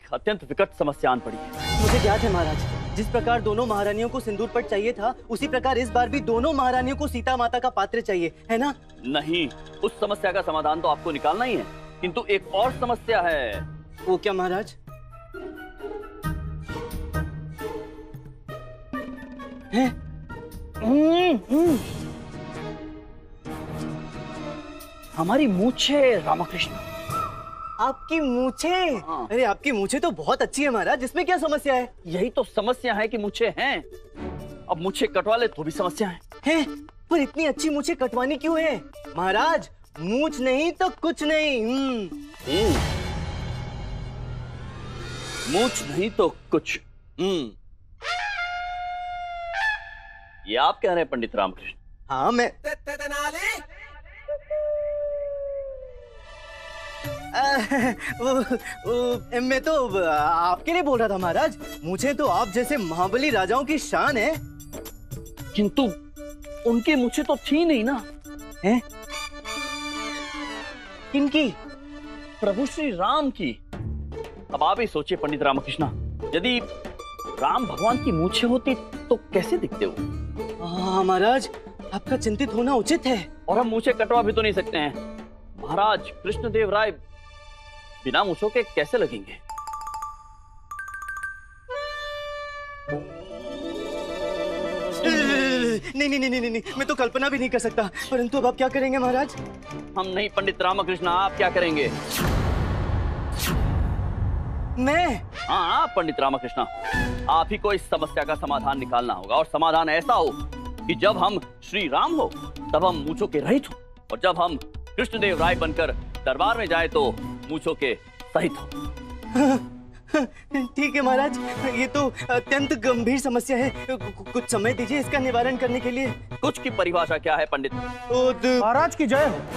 एक अत्यंत विकट समस्या आन पड़ी है। मुझे ज्ञात है महाराज, जिस प्रकार दोनों महारानियों को सिंदूर पट चाहिए था, उसी प्रकार इस बार भी दोनों महारानियों को सीता माता का पात्र चाहिए, है ना? नहीं, उस समस्या का समाधान तो आपको निकालना ही है, किंतु एक और समस्या है। वो क्या महाराज? है? हमारी मूछें रामकृष्ण। आपकी मूछें? हाँ। अरे आपकी मूछें तो बहुत अच्छी है महाराज, इसमें क्या समस्या है? यही तो समस्या है कि मूछें हैं, अब मूछें कटवा ले तो भी समस्या है। हैं? पर इतनी अच्छी मूछें कटवानी क्यों है महाराज? मूछ नहीं तो कुछ नहीं। मूछ नहीं तो कुछ। ये आप कह रहे हैं पंडित रामकृष्ण? हाँ मैं मैं तो आपके लिए बोल रहा था महाराज। मुझे तो आप जैसे महाबली राजाओं की शान है। किंतु उनकी मूछें तो थी नहीं ना। हैं? किनकी? प्रभु श्री राम की। अब आप ही सोचिए पंडित रामकृष्ण, यदि राम भगवान की मूछें होती तो कैसे दिखते हो? हाँ महाराज, आपका चिंतित होना उचित है। और हम मूछें कटवा भी तो नहीं सकते हैं। महाराज कृष्णदेव राय बिना मूछों के कैसे लगेंगे? नहीं नहीं नहीं नहीं नहीं, मैं तो कल्पना भी नहीं कर सकता। परंतु अब आप क्या करेंगे महाराज? हम नहीं पंडित रामकृष्ण, आप क्या करेंगे? मैं? हाँ पंडित रामकृष्ण, आप ही को इस समस्या का समाधान निकालना होगा, और समाधान ऐसा हो कि जब हम श्री राम हो तब हम मूछों के रहित हो, और जब हम कृष्णदेव राय बनकर दरबार में जाए तो मूछों के सहित हो। ठीक है महाराज, ये तो अत्यंत गंभीर समस्या है। कुछ समय दीजिए इसका निवारण करने के लिए। कुछ की परिभाषा क्या है पंडित? महाराज की जय हो।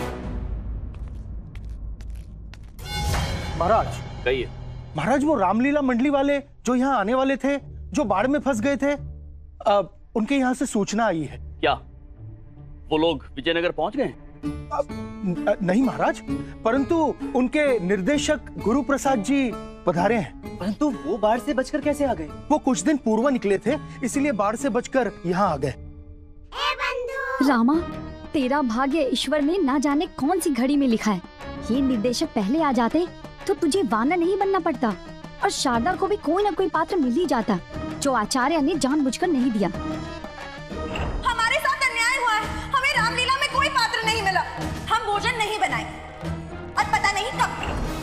महाराज कहिए। महाराज, वो रामलीला मंडली वाले जो यहाँ आने वाले थे, जो बाढ़ में फंस गए थे, उनके यहाँ से सूचना आई है। क्या वो लोग विजयनगर पहुंच गए? नहीं महाराज, परंतु उनके निर्देशक गुरु प्रसाद जी पधारे हैं। परंतु वो बाढ़ से बचकर कैसे आ गए? वो कुछ दिन पूर्व निकले थे, इसलिए बाढ़ से बचकर यहाँ आ गए। रामा, तेरा भाग्य ईश्वर ने ना जाने कौन सी घड़ी में लिखा है। ये निर्देशक पहले आ जाते तो तुझे वानर नहीं बनना पड़ता, और शारदा को भी कोई ना कोई पात्र मिल ही जाता, जो आचार्य ने जानबूझकर नहीं दिया। हमारे साथ अन्याय हुआ है, हमें रामलीला में कोई पात्र नहीं मिला। हम भोजन नहीं बनाए और पता नहीं कब।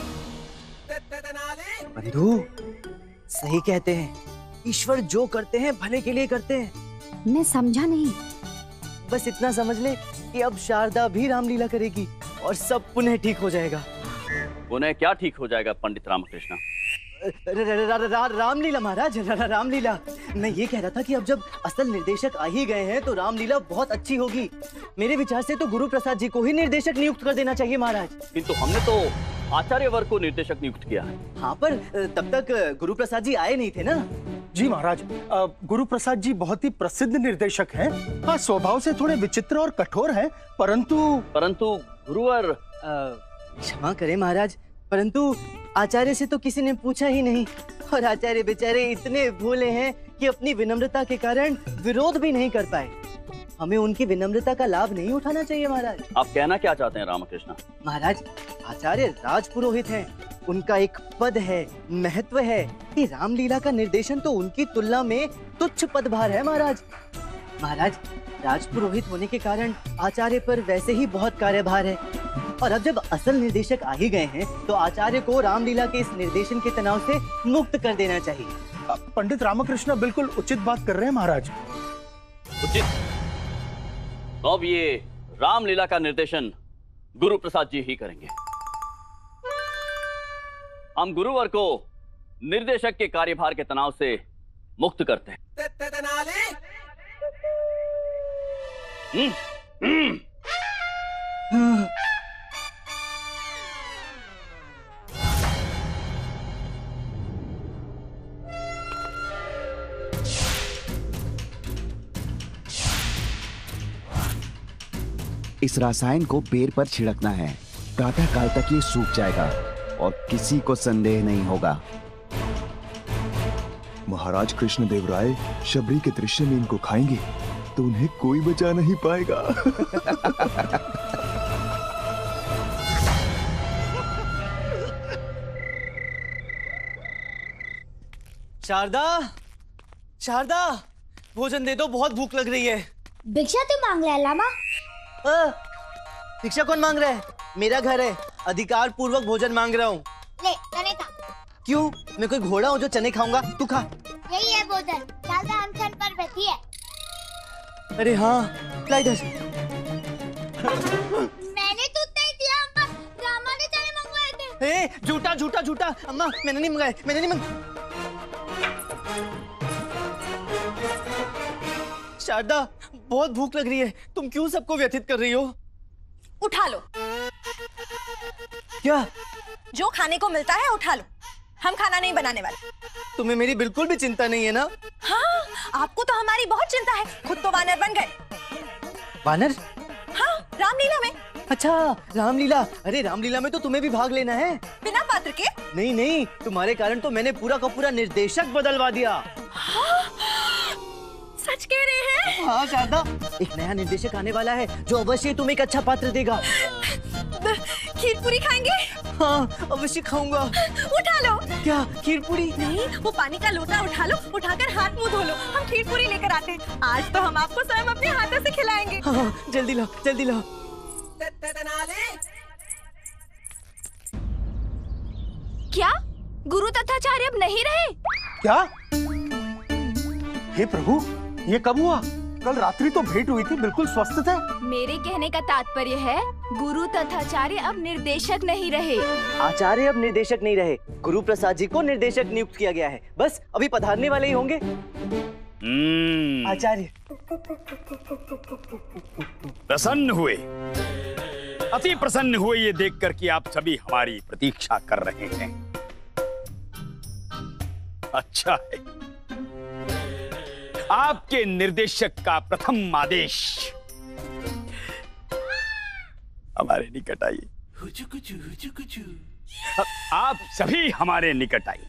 बंधु, सही कहते हैं, ईश्वर जो करते हैं भले के लिए करते हैं। मैं समझा नहीं। बस इतना समझ ले कि अब शारदा भी रामलीला करेगी और सब पुनः ठीक हो जाएगा। पुनः क्या ठीक हो जाएगा पंडित रामकृष्ण? रामलीला महाराज, रामलीला। मैं ये कह रहा था कि अब जब असल निर्देशक आ ही गए हैं तो रामलीला बहुत अच्छी होगी। मेरे विचार से तो गुरु प्रसाद जी को ही निर्देशक नियुक्त कर देना चाहिए महाराज। किंतु हमने तो आचार्य वर्ग को निर्देशक नियुक्त किया है। हाँ, पर तब तक गुरु प्रसाद जी आए नहीं थे ना। जी महाराज, गुरु प्रसाद जी बहुत ही प्रसिद्ध निर्देशक हैं। हाँ, स्वभाव से थोड़े विचित्र और कठोर हैं, परंतु गुरुवर, क्षमा करें महाराज, परंतु आचार्य से तो किसी ने पूछा ही नहीं, और आचार्य बेचारे इतने भोले हैं कि अपनी विनम्रता के कारण विरोध भी नहीं कर पाए। हमें उनकी विनम्रता का लाभ नहीं उठाना चाहिए महाराज। आप कहना क्या चाहते हैं रामकृष्ण? महाराज, आचार्य राजपुरोहित हैं, उनका एक पद है, महत्व है कि रामलीला का निर्देशन तो उनकी तुलना में तुच्छ पदभार है महाराज। महाराज, राजपुरोहित होने के कारण आचार्य पर वैसे ही बहुत कार्यभार है, और अब जब असल निर्देशक आ ही गए हैं तो आचार्य को रामलीला के इस निर्देशन के तनाव से मुक्त कर देना चाहिए। पंडित रामकृष्ण बिल्कुल उचित बात कर रहे हैं महाराज। उचित? तो अब ये रामलीला का निर्देशन गुरु प्रसाद जी ही करेंगे। हम गुरुवर को निर्देशक के कार्यभार के तनाव से मुक्त करते हैं। इस रसायन को बेर पर छिड़कना है। प्रातः काल तक ये सूख जाएगा और किसी को संदेह नहीं होगा। महाराज कृष्णदेव राय शबरी के दृश्य में इनको खाएंगे तो उन्हें कोई बचा नहीं पाएगा। शारदा, शारदा, भोजन दे दो, बहुत भूख लग रही है। भिक्षा तू मांग रहा है लामा? भिक्षा कौन मांग रहा है? मेरा घर है, अधिकार पूर्वक भोजन मांग रहा हूँ। ले चने खा। क्यों? मैं कोई घोड़ा हूँ जो चने खाऊंगा? तू खा। यही है भोजन। शारदा अनशन पर बैठी है। अरे हाँ, लाइट है। मैंने तो नहीं दिया अम्मा, रामा ने चने मंगवाए थे। झूठा झूठा झूठा, अम्मा मैंने नहीं मंगाए, मैंने नहीं मंगाए। शारदा, बहुत भूख लग रही है, तुम क्यों सबको व्यथित कर रही हो? उठा लो। क्या? जो खाने को मिलता है उठा लो, हम खाना नहीं बनाने वाले। तुम्हें मेरी बिल्कुल भी चिंता नहीं है ना? हाँ, आपको तो हमारी बहुत चिंता है, खुद तो वानर बन गए। वानर? हाँ, रामलीला में। अच्छा, रामलीला। अरे रामलीला में तो तुम्हें भी भाग लेना है। बिना पात्र के? नहीं नहीं, तुम्हारे कारण तो मैंने पूरा का पूरा निर्देशक बदलवा दिया। हाँ, सच कह रहे हैं? हाँ शारदा, एक नया निर्देशक आने वाला है जो अवश्य तुम्हें एक अच्छा पात्र देगा। खीर पूरी खाएंगे? हाँ, अवश्य खाऊंगा। उठा लो। क्या? खीर पूरी? नहीं, वो पानी का लोटा उठा लो, उठाकर हाथ मुंह धो लो, हम खीर पूरी लेकर आते हैं। आज तो हम आपको स्वयं अपने हाथों से खिलाएंगे। हाँ, जल्दी लो, जल्दी लो। क्या गुरु तथाचार्य अब नहीं रहे? क्या? हे प्रभु, ये कब हुआ? कल रात्रि तो भेंट हुई थी, बिल्कुल स्वस्थ थे। मेरे कहने का तात्पर्य है गुरु तथाचार्य अब निर्देशक नहीं रहे। आचार्य अब निर्देशक नहीं रहे, गुरु प्रसाद जी को निर्देशक नियुक्त किया गया है। बस अभी पधारने वाले ही होंगे। आचार्य प्रसन्न हुए, अति प्रसन्न हुए ये देखकर कि आप सभी हमारी प्रतीक्षा कर रहे हैं। अच्छा है, आपके निर्देशक का प्रथम आदेश हमारे निकट आइए। आप सभी हमारे निकट आइए।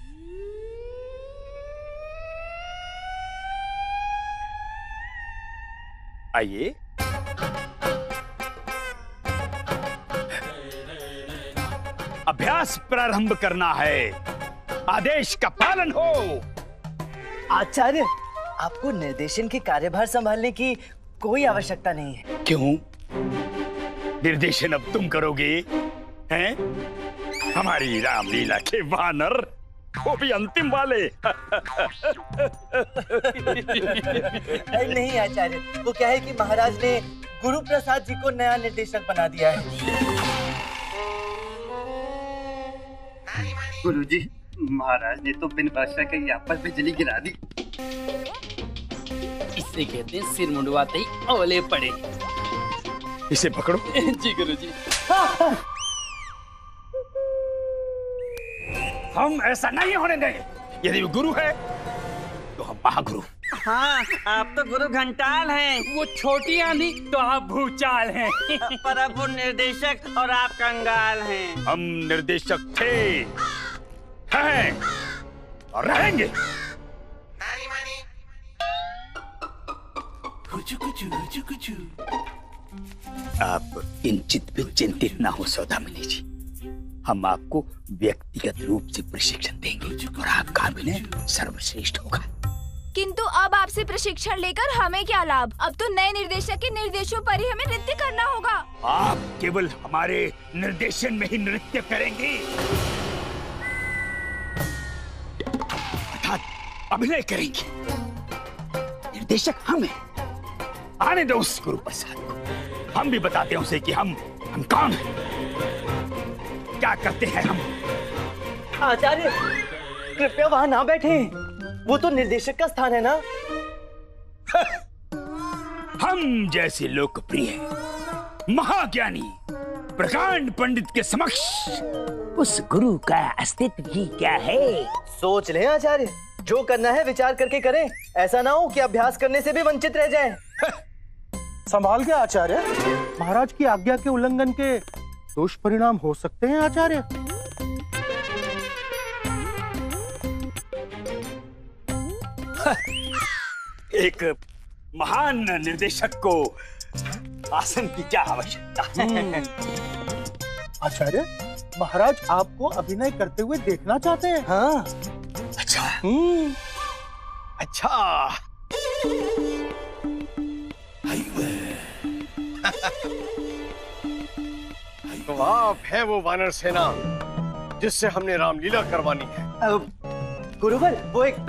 आइए। अभ्यास प्रारंभ करना है, आदेश का पालन हो। आचार्य, आपको निर्देशन के कार्यभार संभालने की कोई आवश्यकता नहीं है। क्यों? निर्देशन अब तुम करोगे, हैं? हमारी रामलीला के वानर, वो भी अंतिम वाले। नहीं आचार्य, वो क्या है कि महाराज ने गुरु प्रसाद जी को नया निर्देशक बना दिया है। गुरुजी, महाराज ने तो बिन वर्षा के यहाँ पर बिजली गिरा दी। इसे कहते हैं सिर मुंडवाते ही ओले पड़े। इसे पकड़ो। जी गुरुजी। हम ऐसा नहीं होने देंगे। यदि वो गुरु है तो हम महागुरु। हाँ, आप तो गुरु घंटाल हैं। वो छोटी आंधी तो आप भूचाल हैं। पर अब वो निर्देशक और आप कंगाल हैं। हम निर्देशक थे, हैं और रहेंगे। आप किंचित भी चिंतित ना हो सौदामिनी जी, हम आपको व्यक्तिगत रूप से प्रशिक्षण देंगे और आपका अभिनय सर्वश्रेष्ठ होगा। किंतु अब आपसे प्रशिक्षण लेकर हमें क्या लाभ? अब तो नए निर्देशक के निर्देशों पर ही हमें नृत्य करना होगा। आप केवल हमारे निर्देशन में ही नृत्य करेंगी, अर्थात अभिनय करेंगी। निर्देशक हम हैं। आने दो उस गुरु प्रसाद को, हम भी बताते हैं उसे कि हम कौन हैं, क्या करते हैं हम। आचार्य, कृपया वहां ना बैठे, वो तो निर्देशक का स्थान है ना। हम जैसे लोकप्रिय महाज्ञानी प्रकांड पंडित के समक्ष उस गुरु का अस्तित्व ही क्या है। सोच लें आचार्य, जो करना है विचार करके करें, ऐसा ना हो कि अभ्यास करने से भी वंचित रह जाएं। संभाल के आचार्य, महाराज की आज्ञा के उल्लंघन के दुष्परिणाम हो सकते हैं आचार्य। एक महान निर्देशक को आसन की क्या आवश्यकता है? आचार्य, महाराज आपको अभिनय करते हुए देखना चाहते हैं। हाँ। अच्छा। अच्छा। तो आप है वो वानर सेना जिससे हमने रामलीला करवानी है। गुरुवर, वो एक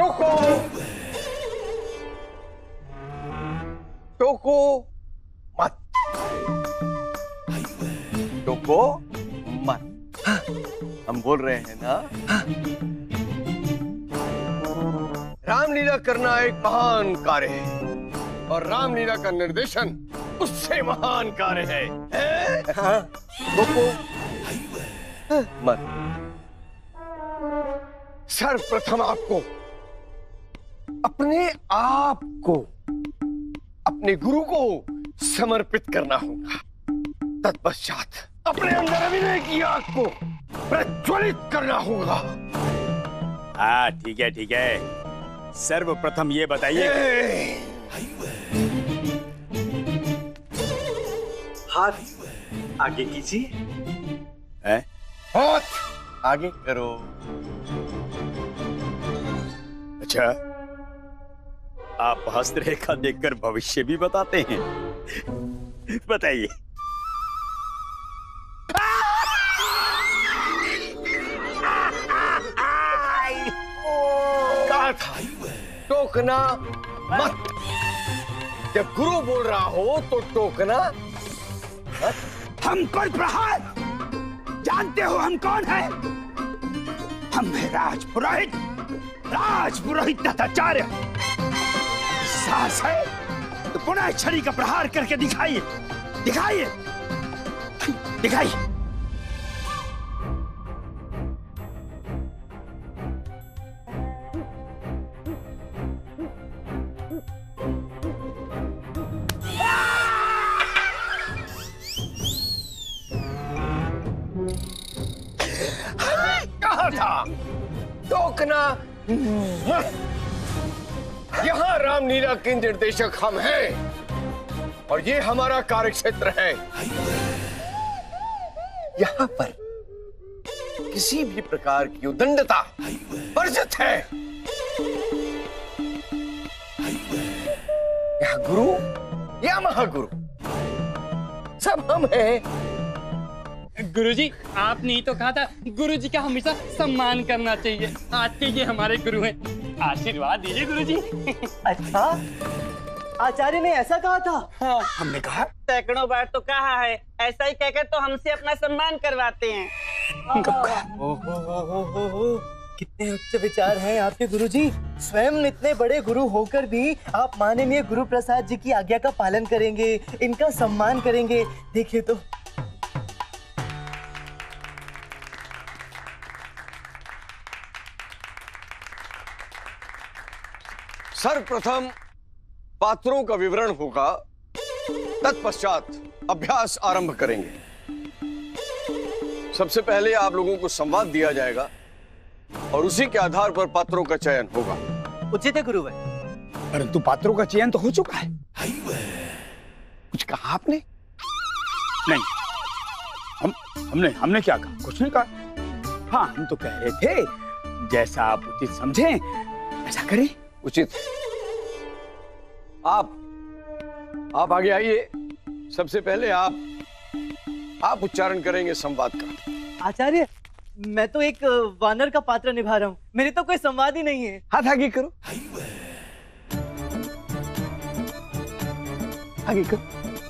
टोको मत, टोको मत। हम बोल रहे हैं ना, रामलीला करना एक महान कार्य है और रामलीला का निर्देशन उससे महान कार्य है। हाँ? टोको मत। सर्वप्रथम आपको अपने आप को अपने गुरु को समर्पित करना होगा। तत्पश्चात अपने अंदर अभिनय की आग को प्रज्वलित करना होगा। हाँ, ठीक है ठीक है। सर्वप्रथम ये बताइए, हाथ आगे कीजिए। हैं? हाथ आगे करो। अच्छा, आप हस्तरेखा देखकर भविष्य भी बताते हैं? बताइए। कहा था टोकना मत। जब गुरु बोल रहा हो तो टोकना मत। हम पर प्रहार, जानते हो हम कौन है? हम है राजपुरोहित, राजपुरोहित दत्ताचार्य। साहस है तो पुनः छड़ी का प्रहार करके दिखाइए, दिखाइए, दिखाइए। कहा था टोकना। यहाँ रामलीला के निर्देशक हम हैं और ये हमारा कार्यक्षेत्र है। यहाँ पर किसी भी प्रकार की उद्दंडता वर्जित है। यहाँ गुरु या महागुरु सब हम हैं। गुरुजी, आपने ही तो कहा था गुरुजी का हमेशा सम्मान करना चाहिए। आज के ये हमारे गुरु हैं, आशीर्वाद दीजिए गुरुजी। अच्छा, आचार्य ने ऐसा कहा था? हाँ, हमने कहा। सैकड़ों बार तो कहा है, ऐसा ही कहकर तो हमसे अपना सम्मान करवाते हैं। कितने उच्च विचार हैं आपके गुरुजी। स्वयं इतने बड़े गुरु होकर भी आप माननीय गुरु प्रसाद जी की आज्ञा का पालन करेंगे, इनका सम्मान करेंगे। देखिए तो सर्वप्रथम पात्रों का विवरण होगा, तत्पश्चात अभ्यास आरंभ करेंगे। सबसे पहले आप लोगों को संवाद दिया जाएगा और उसी के आधार पर पात्रों का चयन होगा। उचित है गुरुवर। परंतु पात्रों का चयन तो हो चुका है। कुछ कहा आपने? नहीं, हमने क्या कहा? कुछ नहीं कहा। हाँ, हम तो कह रहे थे जैसा आप उचित समझें ऐसा करें। उचित। आप आगे आइए। सबसे पहले आप उच्चारण करेंगे संवाद का। आचार्य, मैं तो एक वानर का पात्र निभा रहा हूँ, मेरे तो कोई संवाद ही नहीं है। हाथ आगे करो, आगे करो।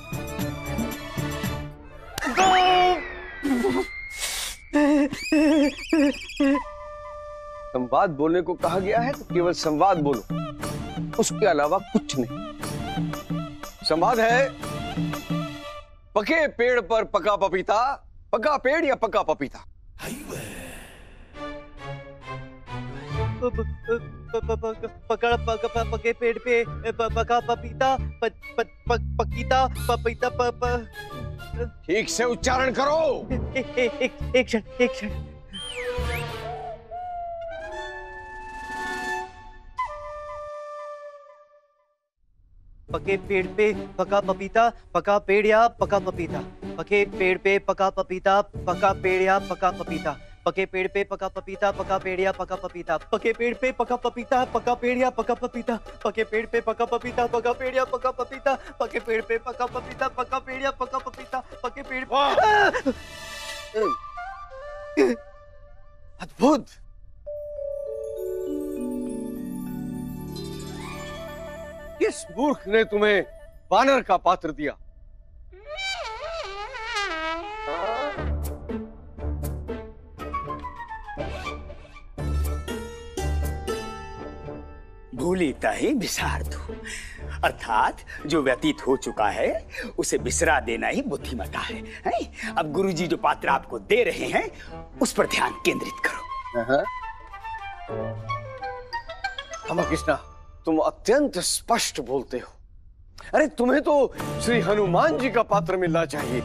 संवाद बोलने को कहा गया है तो केवल संवाद बोलो, उसके अलावा कुछ नहीं। संवाद है, पके पेड़ पर पका पपीता, पका पेड़ या पका पपीता? पके पेड़ पे पका पपीता, पपीता पपीता। ठीक से उच्चारण करो। एक क्षण। पके पेड़ पे पका पपीता, पका पेड़ या पका पपीता। पके पेड़ पे पका पपीता, पका पेड़ या पका पपीता। पके पेड़ पे पका पपीता, पका पेड़ या पका पपीता। पके पेड़ पे पका पपीता, पका पेड़ या पका पपीता। पके पेड़ पे पका पपीता, पका पेड़ या पका पपीता। पके पेड़ पे पका पपीता, पका पेड़ या पका पपीता। पके पेड़ अद्भुत। किस मूर्ख ने तुम्हें वानर का पात्र दिया? भूलिता ही बिसार दो, अर्थात जो व्यतीत हो चुका है उसे बिसरा देना ही बुद्धिमता है? अब गुरुजी जो पात्र आपको दे रहे हैं उस पर ध्यान केंद्रित करो। रामकृष्ण, तुम अत्यंत स्पष्ट बोलते हो। अरे तुम्हें तो श्री हनुमान जी का पात्र मिलना चाहिए।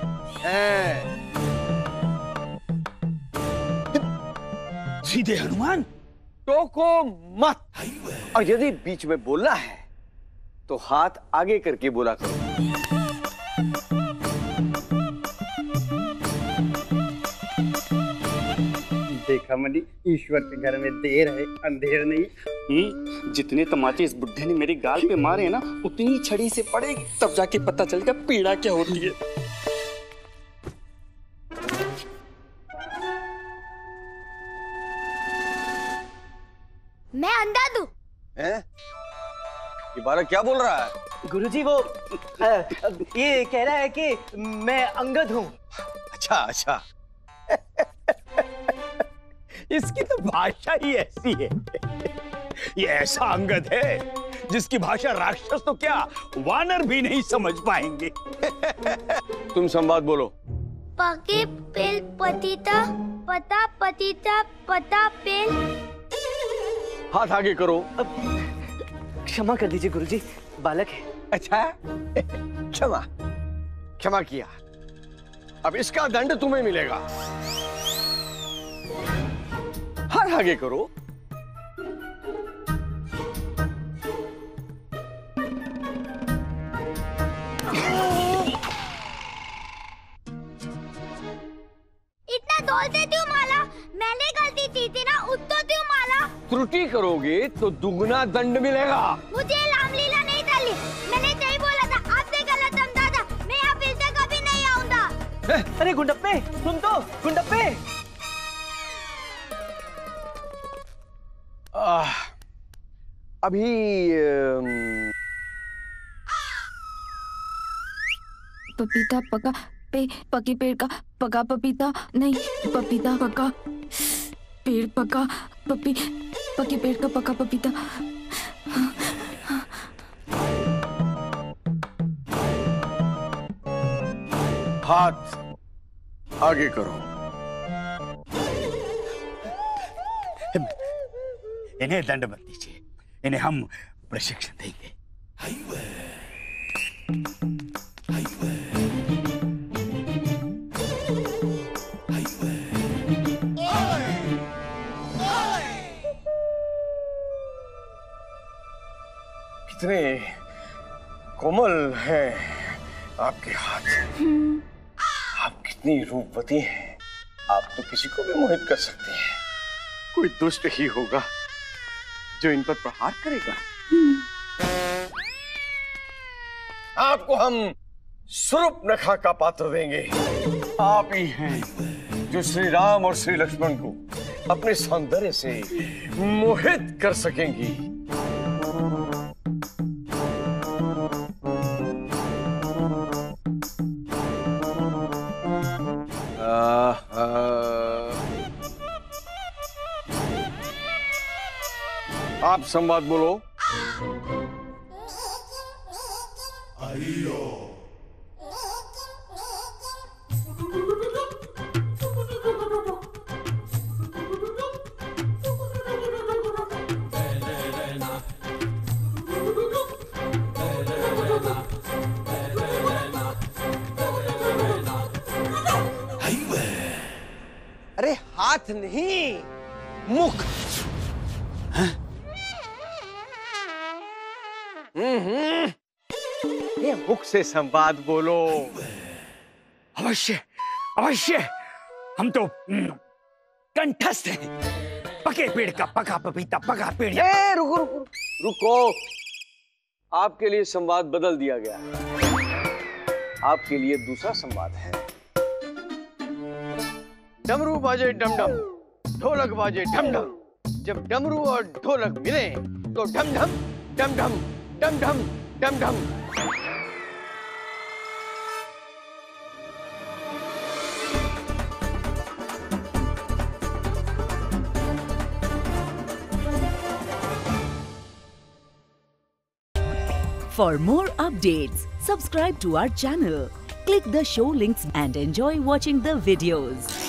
सीधे हनुमान? टोको मत, और यदि बीच में बोलना है तो हाथ आगे करके बोला करो। देखा मनी, ईश्वर के घर में देर है अंधेर नहीं। जितने तमाचे इस बुड्ढे ने मेरे गाल पे मारे हैं ना, उतनी छड़ी से पड़ेगी, तब जाके पता चलेगा पीड़ा क्या होती है। मैं अंधा दूं। ये बालक क्या बोल रहा है? गुरुजी वो ये कह रहा है कि मैं अंगद हूँ। अच्छा अच्छा। इसकी तो भाषा ही ऐसी है। ये ऐसा अंगद है जिसकी भाषा राक्षस तो क्या वानर भी नहीं समझ पाएंगे। तुम संवाद बोलो। पके पेल पतिता, पता पतिता, पता पेल। हाथ आगे करो। क्षमा कर दीजिए गुरुजी, बालक है। अच्छा, क्षमा क्षमा किया। अब इसका दंड तुम्हें मिलेगा। हाथ आगे करो। इतना दोष देती हूँ माला, मैंने गलती की थी ना, उत्तोती हूँ माला। त्रुटि करोगे तो दुगना दंड मिलेगा। मुझे रामलीला नहीं चली, मैंने सही बोला था, आपसे गलत समझा था। मैं यहाँ फिर से कभी नहीं आऊंगा। अरे गुंडप्पे, सुन तो गुंडप्पे। अभी पपीता पका पे पके पेड़ का पका पपीता नहीं, पपीता पका पेड़ पका पके पेड़ का पका पपीता। हाथ आगे करो। इन्हें दंड मत दीजिए, इन्हें हम प्रशिक्षण देंगे। कितने कोमल हैं आपके हाथ। आप कितनी रूपवती हैं। आप तो किसी को भी मोहित कर सकती हैं। कोई दुष्ट ही होगा जो इन पर प्रहार करेगा। आपको हम सूर्पनखा का पात्र देंगे। आप ही हैं जो श्री राम और श्री लक्ष्मण को अपने सौंदर्य से मोहित कर सकेंगी। आप संवाद बोलो। अरे हाथ नहीं, मुख। अपने मुख से संवाद बोलो। अवश्य अवश्य, हम तो कंठस्थ हैं। पके पेड़ का पका पपीता, पका पेड़। रुको रुको रुको, आपके लिए संवाद बदल दिया गया है। आपके लिए दूसरा संवाद है। डमरू बाजे डम डम, ढोलक बाजे ढम ढम। जब डमरू और ढोलक मिले तो ढम ढम डम ढम डम ढम डम ढम। For more updates, subscribe to our channel, click the show links and enjoy watching the videos.